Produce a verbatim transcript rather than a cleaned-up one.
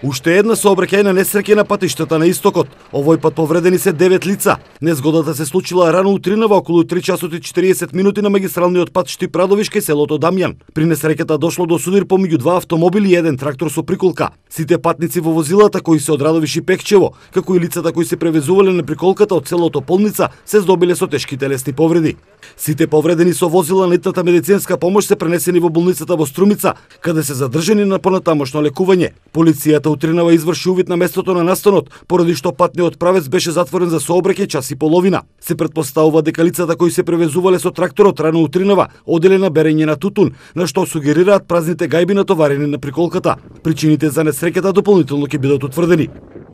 Уште една сообраќајна несреќа на патиштата на истокот. Овој пат повредени се девет лица. Незгодата се случила рано утринава околу три часот и четириесет минути на магистралниот пат Штип-Радовиш кај селото Дамјан. При несреќата дошло до судир помеѓу два автомобили и еден трактор со приколка. Сите патници во возилата кои се од Радовиш и Пекчево, како и лицата кои се превезувале на приколката од селото Полница, се здобиле со тешки телесни повреди. Сите повредени со возила на итната медицинска помош се пренесени во болницата во Струмица, каде се задржани на понатамошно лекување. Полицијата утринава изврши увид на местото на настанот, поради што патниот правец беше затворен за сообраќај час и половина. Се претпоставува дека лицата кои се превезувале со тракторот рано утринава оделе на берење на тутун, на што сугерираат празните гајби натоварени на приколката. Причините за несреќата дополнително ќе бидат утврдени.